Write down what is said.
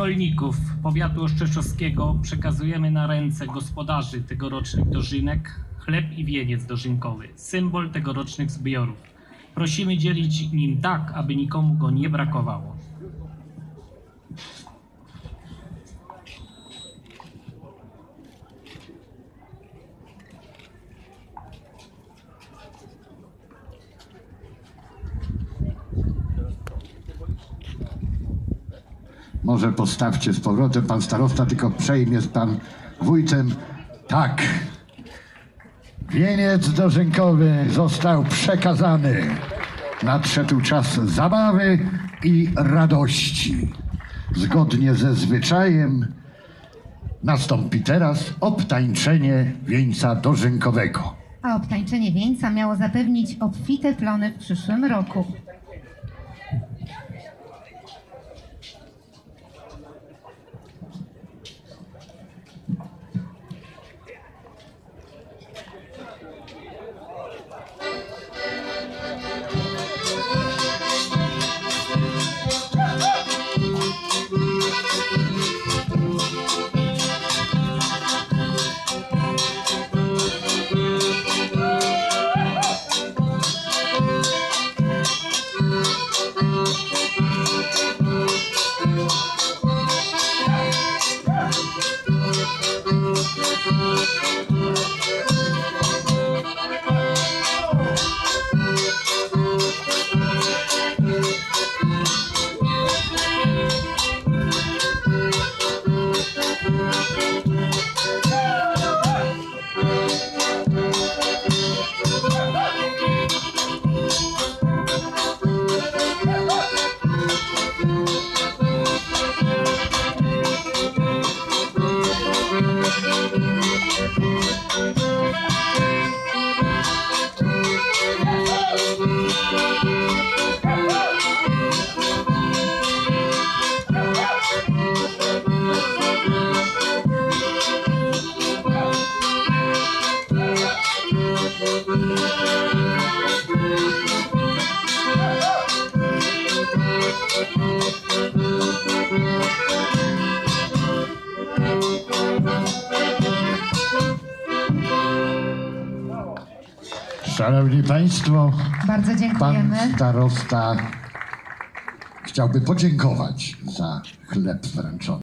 rolników powiatu ostrzeszowskiego przekazujemy na ręce gospodarzy tegorocznych dożynek chleb i wieniec dożynkowy, symbol tegorocznych zbiorów. Prosimy dzielić nim tak, aby nikomu go nie brakowało. Może postawcie z powrotem, pan starosta, tylko przejmie pan wójtem. Tak. Wieniec dożynkowy został przekazany. Nadszedł czas zabawy i radości. Zgodnie ze zwyczajem nastąpi teraz obtańczenie wieńca dożynkowego. A obtańczenie wieńca miało zapewnić obfite plony w przyszłym roku. Szanowni Państwo, Bardzo dziękujemy. pan starosta chciałby podziękować za chleb wręczony.